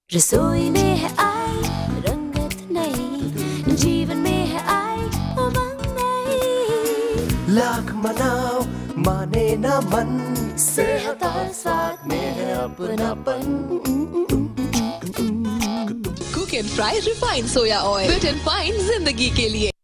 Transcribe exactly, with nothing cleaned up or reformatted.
रसोई में है आई रंगत नई, जीवन में है आई उमंग नई। लाख मनाओ माने ना मन, सेहत और स्वाद में है अपनापन। Cook and fry refined soya oil, fit and fine जिंदगी के लिए।